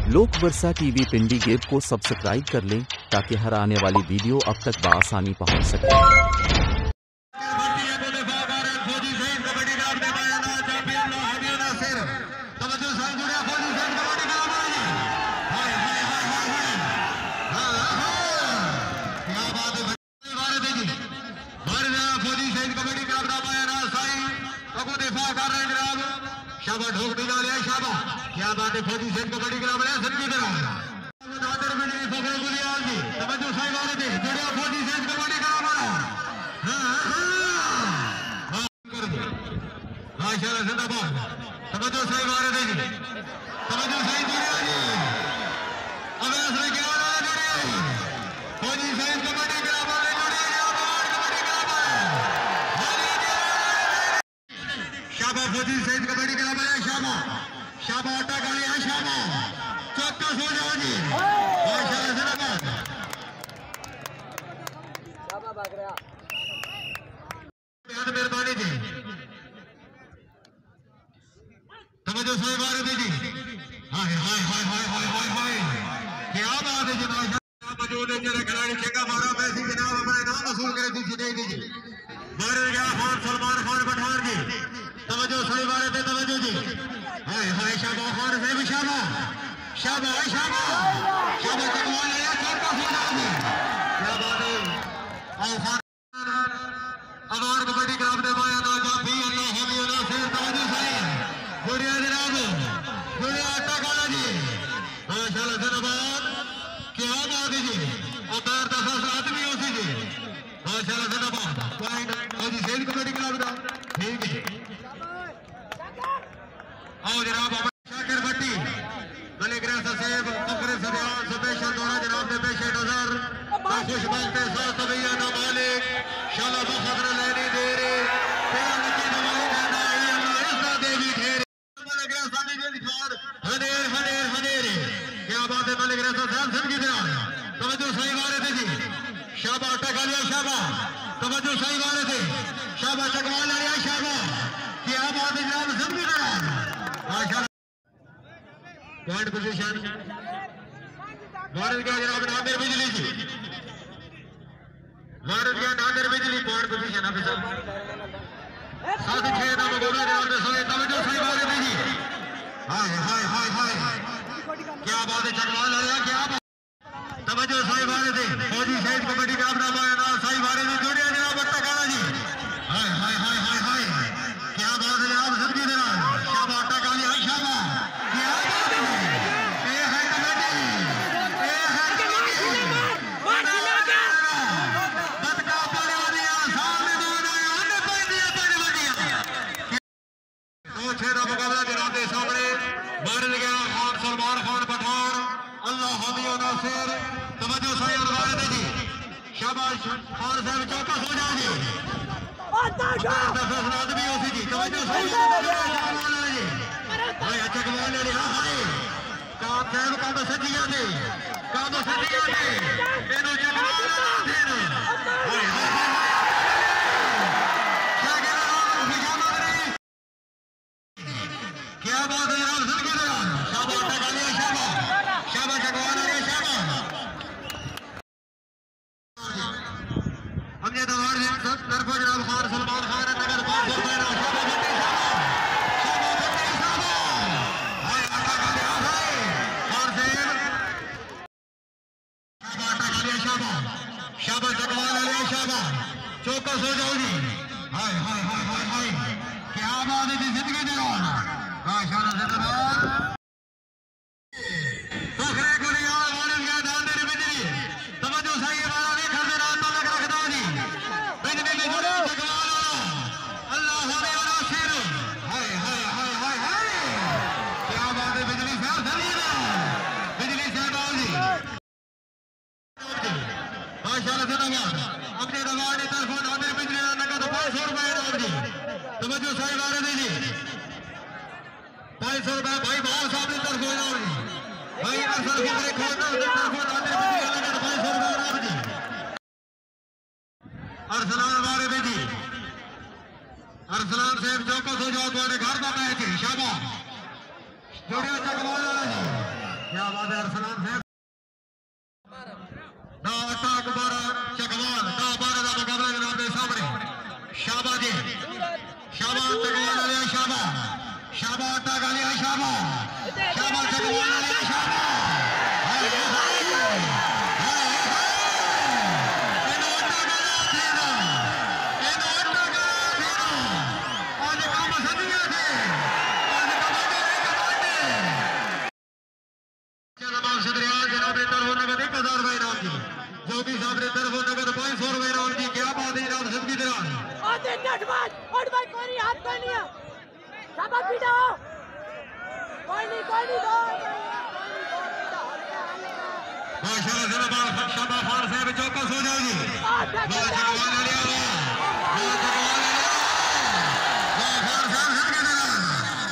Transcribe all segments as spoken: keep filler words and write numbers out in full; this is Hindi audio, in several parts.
लोक वर्षा टीवी पिंडी गेट को सब्सक्राइब कर लें ताकि हर आने वाली वीडियो अब तक बआसानी पहुंच सके। शाबा ढोक दी जा लिया शाबा क्या बात है फौजी सेठ कबड्डी ग्राम है सर की तरह नादर बिजली फखरे गुलियाल जी तवज्जो सही वाले थे जुड़िया फौजी सेठ कबड्डी ग्राम है हां हां कर दो माशाल्लाह जिंदाबाद तवज्जो सही वाले थे जी तवज्जो सही जुड़िया जी अब असर क्या रहा है जुड़िया फौजी सेठ कबड्डी ग्राम वाले जुड़िया कबड्डी ग्राम शाबा फौजी सेठ कबड्डी ग्राम शाबा आटा गाली है शाबा चौकस हो जाओ जी माशाल्लाह जिंदाबाद शाबा भाग रहा बहुत मेहरबानी जी तवज्जो सही बात है जी हाय हाय हाय हाय हाय हाय हाय क्या बात है जी माशाल्लाह मौजूद है जरा खिलाड़ी चंगा मारा पैसे जनाब अपने नाम वसूल करे दीजिए नहीं दीजिए मारे गया खान सलमान खान पठान जी तवज्जो सही बात है तवज्जो जी हाय हाय शाबा खान से भी शाबा शाबा शाबा शाबा कमाल है छोटा हो जाओगे क्या बात है आओ खान अवार कबड्डी ग्राम दे माया ना जा भी अल्लाह हमी अल्लाह से तवज्जो सही जुड़िया जनाब जुड़िया आटा गाला जी माशाल्लाह जिंदाबाद क्या बात है जी और पैर दस आदमी होती जी माशाल्लाह जिंदाबाद पॉइंट और जी सेल कबड्डी ग्राम दा ठीक है आओ जनाब शाकिर भट्टी मलिक रेसा सेब फखरे सदियान स्पेशल दौरा जनाब ने पेशे नजर खुश बनते साथ भैया ना मालिक शाला बखदर लेनी दे रे प्यार की दवाई देना ही अल्लाह इस देवी ठहरे मलिक रेसा ने दिल खार हनेर हनेर हनेर क्या बात है मलिक रेसा साहब सब की तरह तवज्जो सही वाले थे जी शाबा टका लिया शाबा तवज्जो सही वाले थे शाबा चकवा लिया शाबा क्या बात है जनाब सब की तरह पॉइंट पोजीशन भारत का जनाब नादिर बिजली जी भारत का नादिर बिजली पॉइंट पोजीशन अभी सब साथ छह नाम बोला जनाब ने सोए तवज्जो सही बात है जी हाय हाय हाय हाय क्या बात है चकवा लगा क्या बात तवज्जो सही बात है फौजी शहीद कबड्डी ग्राम नाम आया ना सही बात है जोड़िया जनाब अट्टा काला जी हाय हाय हाय हाय हाय क्या बात है जनाब सब की तरह शाबा अट्टा काली हाय शाबा शाबाश खान साहब चौकस हो जाओगे आदमी होती जी तवज्जो सही भाई अच्छा कमाल ले हां हाय काम साहब काम सजिया ने काम सजिया ने एनो जगवाल देन हाय हाय क्या कह रहा हूं पिजामा रे क्या बात है यार सुन के शाबाश टकालिया शाबाश शाबाश जगवाल रे शाबाश हमने दवार से तरफो जनाब खान सलमान खान नगर पांच सौ रुपए शाबा बंदी शाबा बंदी शाबा हाय आटा गालिया हाय खान सेब शाबा आटा गालिया शाबा शाबा चकवाल ले शाबा चौकस हो जाओ जी हाय हाय हाय हाय हाय क्या बात है जी जिंदगी जवान माशाल्लाह जिंदाबाद फखरे गुलियाल वाले का दान दे बिजली तवज्जो सही वाला नहीं खड़े रात तक रखदा जी बिजली के जुड़े जगवाल अल्लाह हमें वाला शेर हाय हाय हाय हाय हाय क्या बात है बिजली साहब धन्यवाद बिजली साहब आओ जी माशाल्लाह जिंदाबाद अपने दवार की तरफ नादिर बिजली का नगद पाँच सौ रुपए राम जी तवज्जो सही वाले थे जी पाँच सौ रुपए भाई भाव साहब की तरफ हो जाओ जी भाई असल फखरे खोलना उधर तरफ नादिर बिजली का नगद पाँच सौ रुपए राम जी अरसलान वाले बेटी अरसलान साहब चौकस हो जाओ तुम्हारे घर का मैच है शाबाश जोड़िया चकवाल वाला जी क्या बात जिंदाबाद अरसलान साहब ना अटैक बारा चकवाल ना बारा का मुकाबला जनाब के सामने शाबा जी शाबा चकवाल वाले शाबा शाबा अटैक वाले शाबा शाबा चकवाल वाले शाबा जो भी सामने तरफ नगद पाँच सौ रुपए राउंड की क्या बात है जनाब सबकी तरह और दिन नट बात और भाई कोई नहीं हाथ कोई नहीं है शाबाश बेटा कोई नहीं कोई नहीं दो माशाल्लाह जनाब शाबाश खान साहब चौकस हो जाओ जी माशाल्लाह वाले लिया माशाल्लाह खान साहब सबकी तरह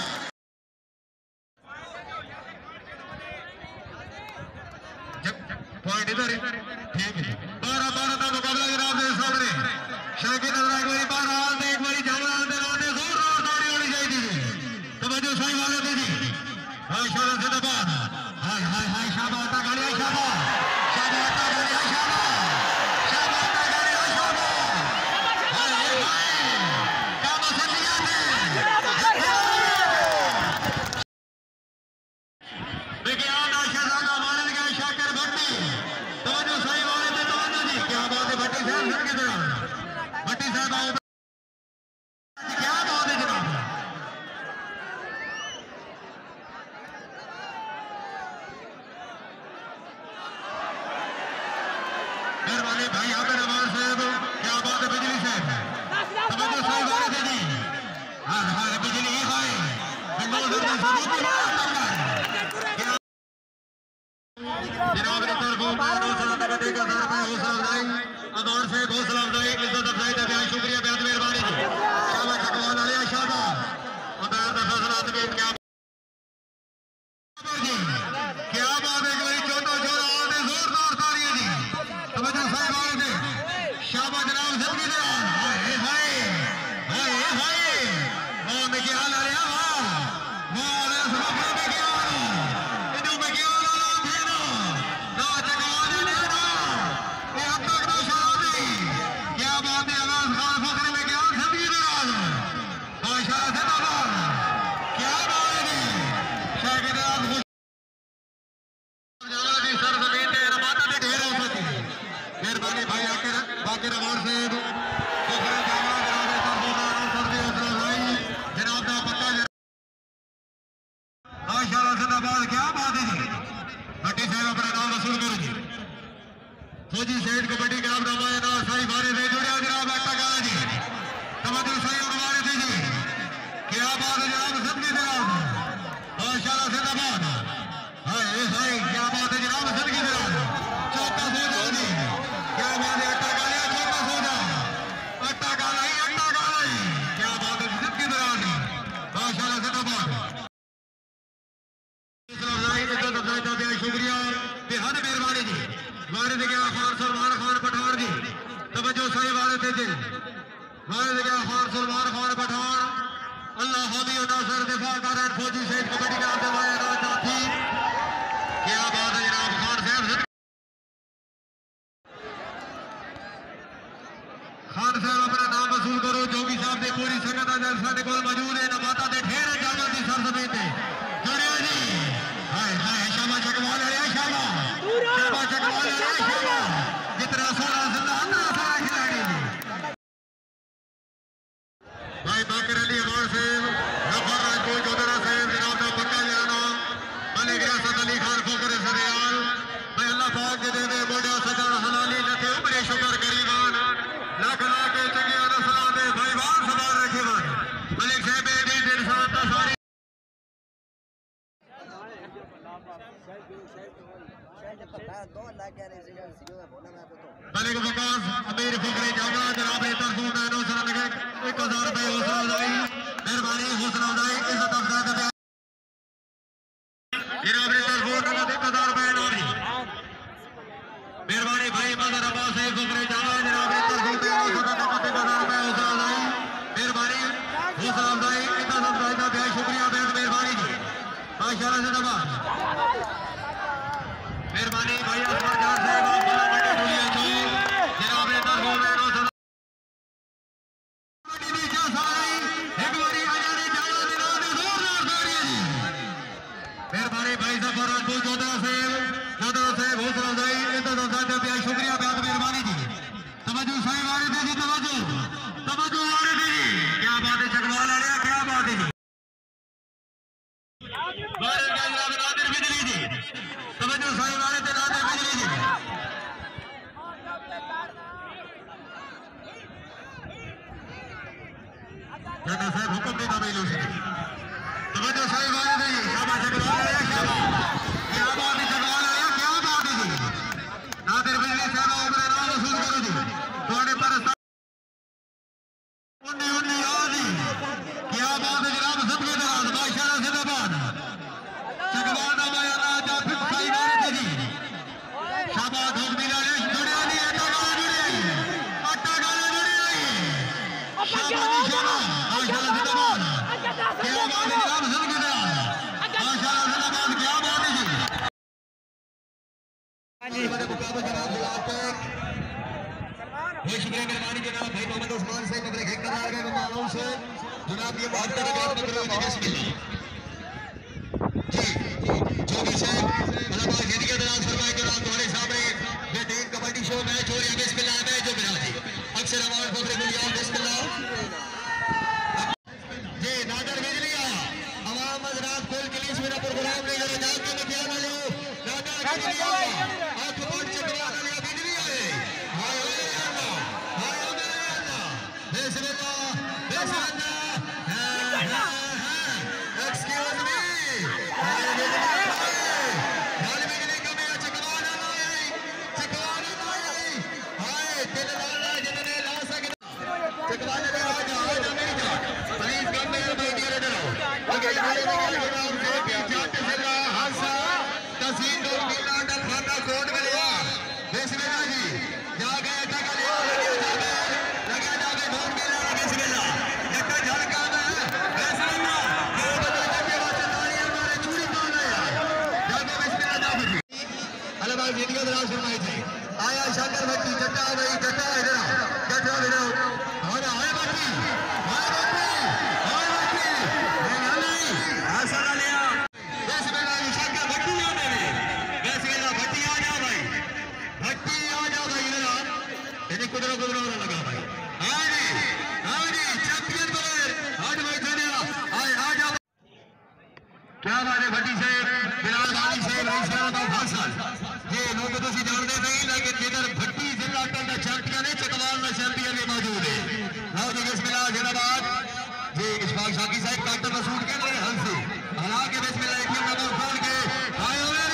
पॉइंट इधर ठीक है बारह बारह का मुकाबला जनाब के सामने शाकिर नजर एक बारी बारह आते एक बारी जावड़ा आते आते जोरदार ताड़ी होनी चाहिए तवज्जो सही वाले दे दी माशाल्लाह जिंदाबाद हाय हाय हाय शाबाश ता गाड़ी शाबाश शाबाश ता गाड़ी शाबाश शाबाश ता गाड़ी शाबाश हाय हाय क्या मसलिया है देखिए आप नाशा मानन के शाकिर भट्टी तवज्जो सही वाले पे तवज्जो जी क्या बात है भट्टी साहब सर के तरह भट्टी साहब आओ क्या बात है जनाब मेहरबानी भाई यहाँ पे नवाज साहब क्या बात है बिजली साहब तवज्जो सही वाले से जी हाँ हाँ बिजली हाय जनाब ने तरफ हौसला अफजाई अदौर से हौसला अफजाई इज्जत अफजाई का बेहद शुक्रिया बेहद मेहरबानी जी शाबाश चकवाल वाले शाबाश उधर का फैसला आदमी क्या जी क्या बात है कोई छोटा छोरा आते जोरदार तालियां जी तवज्जो सही वाले से शाबाश जनाब सबकी तरह हाय हाय हाय हाय वो में क्या हाल है वाह वो अरे सब में क्या हाल है इधर में क्या हाल है ना चकवाल ने ना ये अब तक ना शादी क्या बात है आवाज खान फखरे में क्या सबकी तरह माशाल्लाह से बाबा क्या बात है शाकिर आप खुश जाना जी सर जमीन पे रमाता पे ढेर हो सकती मेहरबानी भाई आकर बाकी रवान से फखरे जावा जनाब सरदार सर्दी हौसला भाई जनाब का पक्का माशाल्लाह से बाबा क्या बात है जी भट्टी साहब अपना नाम वसूल करो जी फौजी सेठ कबड्डी क्लब रमाया ना सही बारे से जुड़े जनाब अट्टा गाना जी तवज्जो सही और बारे से जी क्या बात है जनाब सबकी तरह माशाल्लाह जिंदाबाद हाय हाय क्या बात है जनाब सबकी तरह चौकस हो जाओ जी क्या बात है अट्टा गालिया चौकस हो जाओ अट्टा गाला ही अट्टा गाला ही क्या बात है सबकी तरह जी माशाल्लाह जिंदाबाद शुक्रिया बेहद मेहरबानी जी वारिद क्या खान सलमान खान पठान जी तवज्जो सही वाले थे जी वारिद क्या खान सलमान खान पठान अल्लाह हामी और नासर दिफा कारण फौजी शहीद कबड्डी का दवाया ना साथी क्या बात है जनाब खान साहब खान साहब अपना नाम वसूल करो जोगी साहब ने पूरी संगत साढ़े को मौजूद है नमाता दे ढेर जाना दी सर समेत जुड़िया जी हाय हाय शाबाश चकवाल है शाबाश शाबाश चकवाल है शाबाश जितना सोना जिंदा अंदर सारा खिलाड़ी भाई बाकर अली अवार से नफर राजपूत चौधरा साहब जनाब का पक्का जाना मलिक रियासत अली खान फकर सरियाल मैं अल्लाह पाक के दे दे मोड़ा सजा हलाली लते उमरे शुक्र करीमान लाख लाख चंगे नसला दे भाईवान सवार रखे वन मलिक साहब दे डेढ़ सौ का सारी मलिक वकास अमीर फकरे जावड़ा जनाब ने तरफों नैनो सर लगे एक हजार रुपए हौसला अफजाई मेहरबानी हौसला अफजाई इज्जत अफजाई का जनाब ने तरफों नगद एक हजार रुपए नौरी मेहरबानी भाई मदर अब्बास साहब फकरे जावड़ा जनाब ने तरफों नैनो सर नगद एक हजार रुपए हौसला अफजाई मेहरबानी हौसला अफजाई इज्जत अफजाई का बेहद शुक्रिया बेहद मेहरबानी जी माशाल्लाह जिंदाबाद भाई साहब फौरन चौदह से चौदह से हौसला अफजाई इंतजाम साहब पे शुक्रिया बहुत मेहरबानी जी तवज्जो साईं वाले दे जी तवज्जो तवज्जो वाले दे जी क्या बात है चकवाल वाले क्या बात है जी बाहर का जनाब नादिर बिजली जी तवज्जो साईं वाले ते नादिर बिजली जी दादा साहब हुक्म दे दबे लो तवज्जो साईं वाले दे जी शाबाश चकवाल वाले शाबाश क्या बात है चकवाल वाले क्या बात है जी नादिर बिजली साहब अपने नाम वसूल करो जी थोड़े पर उन्नी उन्नी आ जी क्या बात है जनाब सबके दराज माशाल्लाह जिंदाबाद चकवाल ना भाई अल्लाह जा फिर साईं वाले दे जी शाबाश धूप मिला रे जुड़े नहीं आटा गाला जुड़े आई आटा गाला जुड़े आई शाबाश शाबाश माशाल्लाह जिंदाबाद क्या बात है जनाब सबके दराज माशाल्लाह जिंदाबाद क्या बात है जी मेरे मुकाबले जनाब गुलाब टेक बहुत शुक्रिया मेहरबानी जनाब भाई मोहम्मद उस्मान से मेरे ठेकेदार के मालूम से जनाब ये बात कर रहे हैं बिस्मिल्लाह जी जो भी से अल्लाह पाक जिंदगी दराज फरमाए जनाब तुम्हारे सामने बेहतरीन कबड्डी शो मैच हो रहा है बिस्मिल्लाह मैच जो बिना जी अक्सर अवार्ड फखरे गुलियान बिस्मिल्लाह जी नादर बिजली आया आवाम हजरात कुल पुलिस मेरा प्रोग्राम नहीं जरा जाग के मैं ख्याल लो नादर बिजली आया आंख पाट चकवा लिया बिजली आए हाय हाय अल्लाह हाय अल्लाह बिस्मिल्लाह बिस्मिल्लाह एक्सक्यूज मी हाय बिजली हाय बिजली कमे चकवा ना आए चकवा ना आए हाय दिल लाला जितने ला सकते चकवा ने आ जा आ जा मेरी जान प्लीज कम मेरे भाई डियर डरो अगर ये वाले जनाब से भी जाते से हासा तहसील दो मिला अंडर खाना कोड में लिया बिस्मिल्लाह जी जा गए तक लिया लगे लगे जाके ढूंढ के ला बिस्मिल्लाह जट्टा झलका में बिस्मिल्लाह ये बता के वास्ते तालियां मारे चूड़ी कौन है यार जाके बिस्मिल्लाह जा बजी अल्लाह पाक जिंदगी दराज फरमाए थे आया शंकर भट्टी जट्टा भाई जट्टा इधर जट्टा इधर और आए भट्टी आए भट्टी आए भट्टी नहीं नहीं ऐसा ना लिया बिस्मिल्लाह जी शंकर भट्टी आ मेरे बिस्मिल्लाह भट्टी आ जा भाई भट्टी आ जा भाई इधर इन्हें कुदरो कुदरो लगा भाई हाँ जी हाँ जी चैंपियन प्लेयर आज भाई चले आए आ जा क्या बात है भट्टी से बिलाल वाली से भाई साहब हासिल ये लोग तो सी जानते नहीं लेकिन जिधर भट्टी जिला का चैंपियन है चकवाल का चैंपियन भी मौजूद है लो जी बिस्मिल्लाह जिंदाबाद जी इशफाक शाकी साहब काउंटर में शूट के लिए हल से हालांकि बिस्मिल्लाह एटीएम नंबर खोल के हाय ओए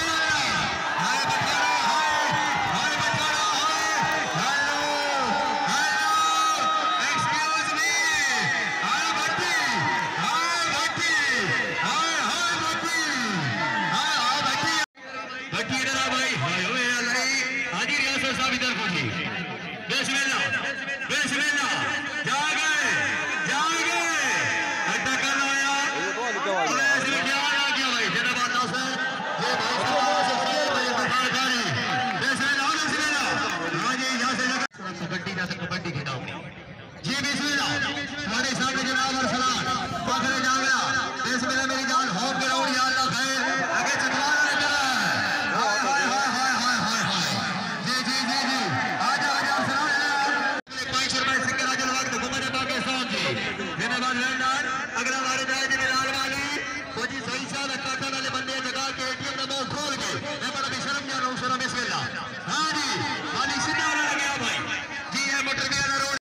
हाय बचारा हाय हाय बचारा hi hello hello excuse me hi Bhatti hi Bhatti hi hi Bhatti hi hi Bhatti Bhatti इधर आ भाई हाय ओए अल्लाह हाजी रियासत साहब इधर पहुंची बिस्मिल्लाह बिस्मिल्लाह जा गए जा गए अड्डा कर आया अरे इसमें क्या आ गया भाई जिंदाबाद नासिर ये भाई साहब से भाई बखारदारी बिस्मिल्लाह बिस्मिल्लाह हां जी यहां से कबड्डी जैसे कबड्डी खेला जी बिस्मिल्लाह हमारे सामने जनाब और सलाम फखरे जांगला बिस्मिल्लाह मेरी जान होम ग्राउंड या अल्लाह खैर आगे चकवा ले चला हाय हाय हाय हाय हाय हाय हाय जी जी जी जी आजा आजा सलाम पांच रुपए सिक्के राजल वक्त घुमाने पाकिस्तान जी जिंदाबाद लंदन अगला वाले जाए जी लाल वाली वो जी सही साहब काटा वाले बंदे जगह के एटीएम नंबर खोल के मैं बड़ा बेशरम जा रहा हूं सुना बिस्मिल्लाह हां जी खाली सीधा वाला गया भाई जी ये मोटर वाला रोड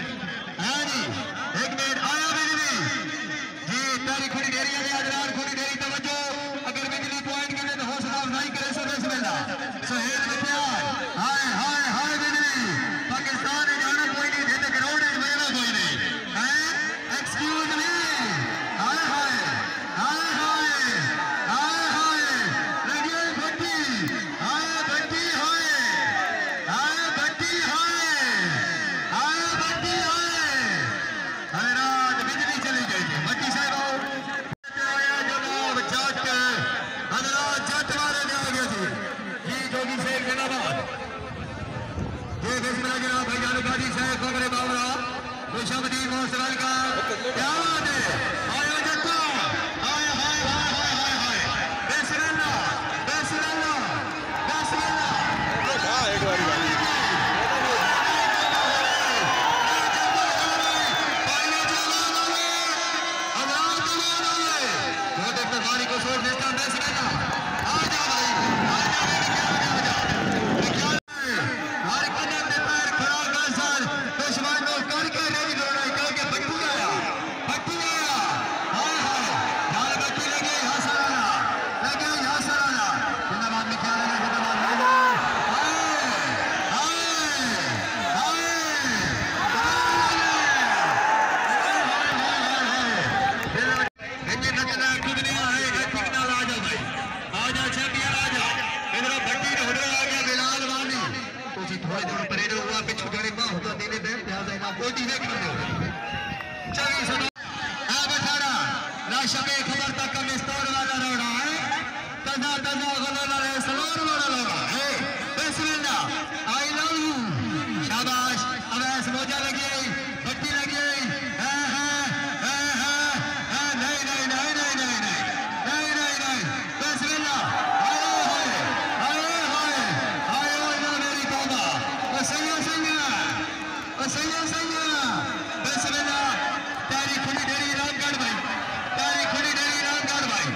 हां जी एक मिनट आया बिजली जी तारी खुली ढेरी है हजरात खुली ढेरी तवज्जो अगर बिजली पॉइंट के लिए तो हौसला अफजाई करे सो बिस्मिल्लाह सुहेल बख्तियार हाय हाय हाय बिजली पाकिस्तान ने जाना कोई नहीं देते ग्राउंड में मेरा कोई नहीं हैं एक्सक्यूज मी हाय हाय हाय हाय हाय हाय लगे भट्टी hi Bhatti hi hi Bhatti hi hi Bhatti hi हाय रात बिजली चली गई थी भट्टी साहब आया जनाब जाट के हजरात जाट मारे में आ गया थी जी जोगी शेख जिंदाबाद ये बिस्मिल्लाह जनाब भाई जान गाजी साहब फखरे बावरा खुशबदी मौसम का क्या बात है आया जट्टा हाय हाय हाय हाय हाय हाय बिस्मिल्लाह कोटी देख लो चलिए सुनो आ बठाड़ा लाशा में खबर तक का मिस्तर वाला रोड़ा है तजा तजा गलोला रे सलोर वाला लोगा है बिस्मिल्लाह आई लव यू शाबाश अब ऐसे मोजा लगी पट्टी लगी है है है है नहीं नहीं नहीं नहीं नहीं नहीं नहीं नहीं बिस्मिल्लाह आए आए आए आए आए मेरी तौबा ओ सैया सैया ओ सैया सैया बिस्मिल्लाह तेरी खुली डेरी रामगढ़ भाई तेरी खुली डेरी रामगढ़ भाई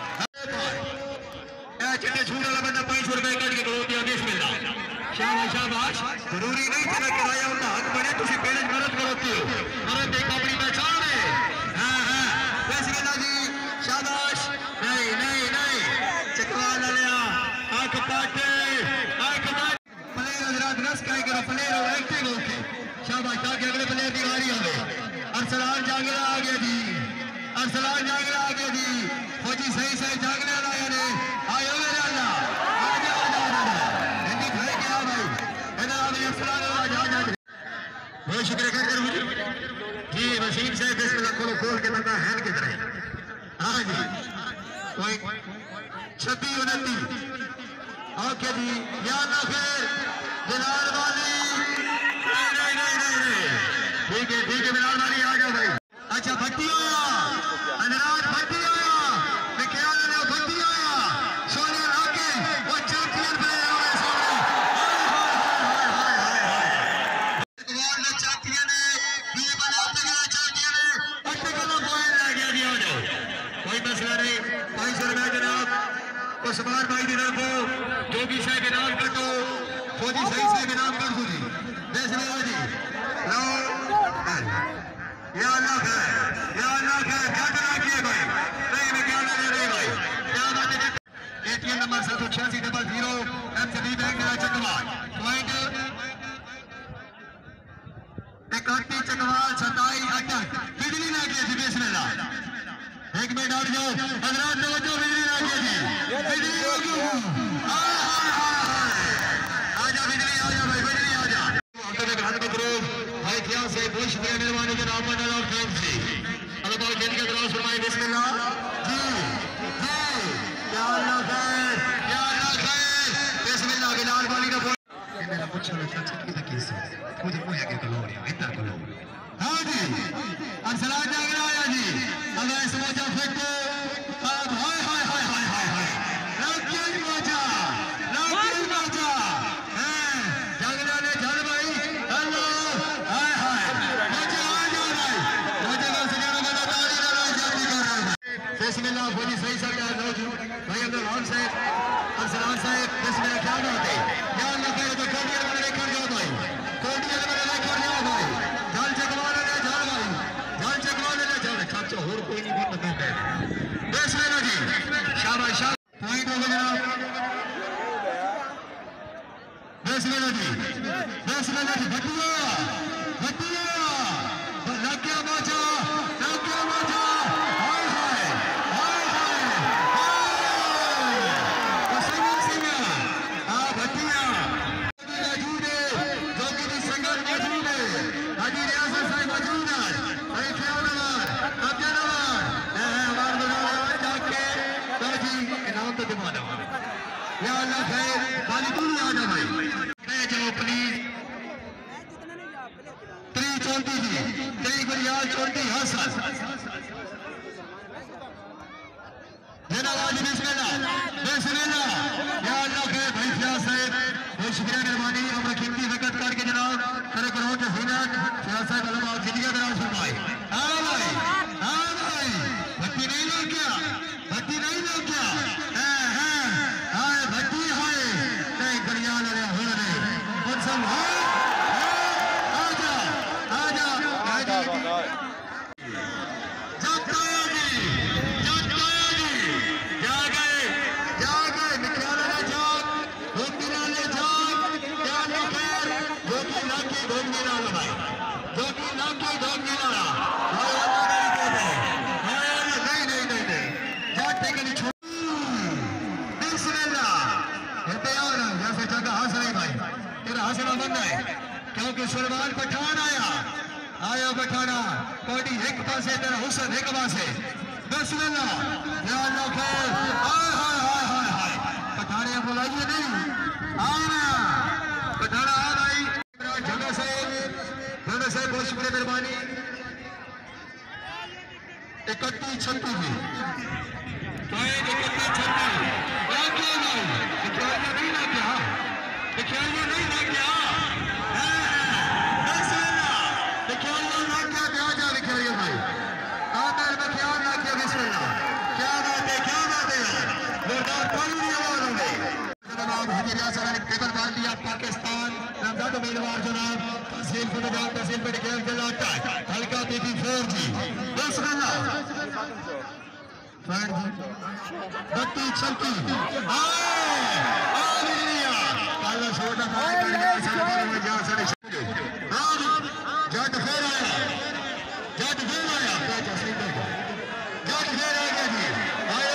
चिट्टे छूट वाला बंदा पांच सौ रुपए कट के करो दिया बिस्मिल्लाह शाबाश शाबाश जरूरी नहीं चला किराया उनका हक बने तुम पहले मदद करोते हो मदद देखो अपनी पहचान है हाँ हाँ बिस्मिल्लाह जी शाबाश नहीं नहीं नहीं चकवा लिया आंख पाटे आंख पाटे प्लेयर हजरात रस काय करो प्लेयर और एक्टिव होके शाबाश ताकि अगले प्लेयर की बारी आवे अरसलान जागरा आ गया जी अरसलान जागरा आ गया जी फौजी सही सही जागने वाला है ने आयो मेरे अल्लाह आ जा आ जा आ जा हिंदी भाई क्या भाई इधर आ भाई अरसलान आ जा जा बहुत शुक्रिया कर कर जी वसीम साहब बिस्मिल्लाह खोलो खोल के बंदा हैन किधर है हां जी कोई छब्बीस उनतीस ओके जी या ना खैर बिलाल वाली नहीं नहीं नहीं नहीं ठीक है ठीक है बिलाल वाली आ जाओ भाई अच्छा भट्टी आया अनुराग भट्टी आया मैं क्या ले भट्टी आया सोने लाके वो चैंपियन प्लेयर है सोने हाय हाय हाय हाय ने चैंपियन है ये बनाते गया चैंपियन है अट्टे गला पॉइंट आ गया दिया जाओ कोई मसला नहीं पांच सौ रुपए जनाब उस्मान भाई की तरफ जो भी शायद इनाम कर दो फौजी सही से इनाम कर दो जी बिस्मिल्लाह जी लो या अल्लाह है या अल्लाह है क्या करा किए भाई नहीं मैं क्या नहीं नहीं भाई क्या बात है एटीएम नंबर सात सौ छियासी डबल जीरो एमसीबी बैंक मेरा चकवाल पॉइंट इकहत्तर चकवाल सताई अटक बिजली ना किया जी बिस्मिल्लाह एक मिनट और जाओ हजरात ने जो बिजली ना किया जी बिजली हो गई आ जा बिजली आ जा भाई बिजली आ जा भाई क्या से बहुत शुक्रिया मेहरबानी जनाब मंडल और टीम से अल्लाह पाक खेल के ग्राउंड फरमाए बिस्मिल्लाह जी जी क्या अल्लाह खैर क्या अल्लाह खैर बिस्मिल्लाह बिलाल वाली का ये मेरा पूछना था चक्की का केस है मुझे कोई आगे कलो नहीं इतना कलो हां जी अरसलान जागरा आया जी अब ऐसे मोजा फेंको अब हाय हाय हाय हाय हाय हाय लगे मोजा लगे मोजा हैं जागरा ने जल भाई हेलो हाय हाय मुझे आ जा भाई मुझे बस जाना बड़ा ताली ना जाती कर रहा है बिस्मिल्लाह बोली सही सर यार लो भाई अब्दुल रहमान साहब अरसलान साहब बिस्मिल्लाह क्या बात है क्या अल्लाह करे तो कोडिया वाले लेकर जाओ भाई कोडिया वाले लेकर जाओ भाई जाल चकवा ले जाओ भाई जाल चकवा ले जाओ चाचा और कोई नहीं बहुत बता है बिस्मिल्लाह जी शाबाश शाबाश पॉइंट हो गया बिस्मिल्लाह जी बिस्मिल्लाह जी भटिया भटिया लग गया मोजा लग गया मोजा हाय हाय हाय हाय हाय सही सही आ भटिया मौजूद है जो कि संगत मौजूद है हाजी रियासत साहब मौजूद है भाई क्या नंबर अब क्या नंबर है हमारे बनाया जाके तो जी इनाम तो दिखा दो या अल्लाह खैर वाली तू आ जा भाई मैं जाओ प्लीज त्री चौंती जी त्री गुरियाल चौंती हसन जनाब बिस्मिल्लाह बिस्मिल्लाह या अल्लाह खैर भाई फियाज साहब बहुत शुक्रिया मेहरबानी अपना कीमती वक्त करके जनाब करे करो के हुनर फियाज साहब अल्लाह पाक जिंदगी का नाम फरमाए हां भाई हां भाई भट्टी नहीं लग गया भट्टी नहीं लग गया हां हां हाय भट्टी हाय नहीं गुरियाल अरे हो रे कौन सब है आ जा आ जा आ जा जाता है जी जाता है जी जा गए जा गए निकाल ले जाग घूमने ले जाग क्या ना खैर जो कि लाके घूमने वाला भाई जो कि लाके घूमने वाला भाई हमारे लिए है नहीं नहीं नहीं नहीं जाते के लिए बिस्मिल्लाह कहते यार जैसे जगह हंस रही भाई तेरा हंसना बनना है क्योंकि सुलेमान पठान आया आया बठाना कोडी एक पासे तेरा हुसन एक पासे बिस्मिल्लाह या अल्लाह खैर हाय हाय हाय हाय हाय पठाने बुलाइए नहीं आना पठाना आ भाई जगह से जगह से बहुत शुक्रिया मेहरबानी इकतीस छत्तीस की इकतीस छत्तीस नहीं ना क्या दिखाइए नहीं ना क्या पाकिस्तान नामजद उम्मीदवार जनाब तहसील फुलजान तहसील पे डिक्लेयर कर लाता है हल्का बीबी फोर जी बस करना बत्ती छत्ती काला छोटा जट फिर आया जट फिर आया जट फिर आ गया जी आए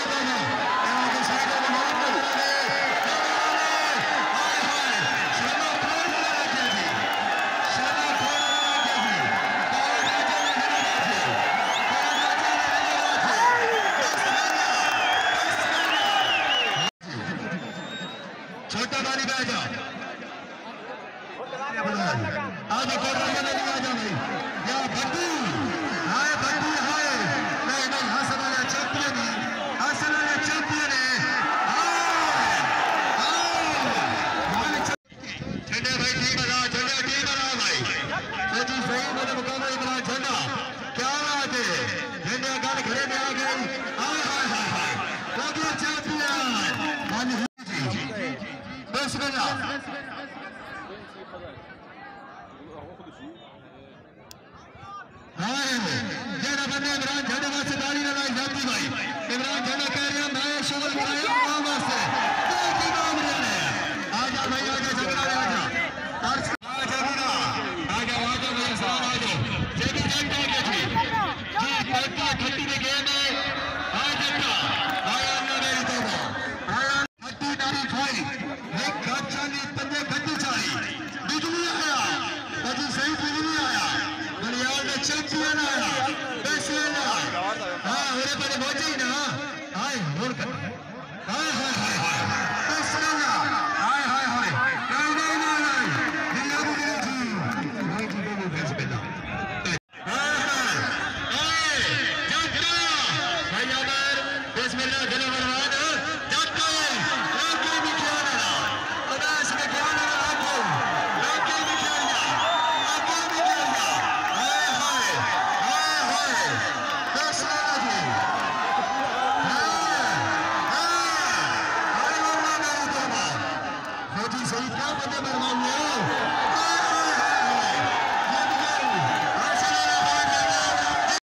छोटा गाड़ी पे आ जाओ आज छोटा गाड़ी आ जाओ भाई या भट्टी हाय भट्टी हाय नहीं नहीं हसन वाला चैंपियन है हसन वाला चैंपियन है झंडा भाई टीम बना झंडा टीम बना भाई जी सही मतलब मुकाबला बना झंडा क्या बात है झंडा गल खड़े में आ गई हाय हाय हाय हाय हो गया चैंपियन बस करना हाँ जेड़ा बंदे इमरान झंडे वास्ते ताली ना लाई जाती भाई इमरान झंडा कह रहा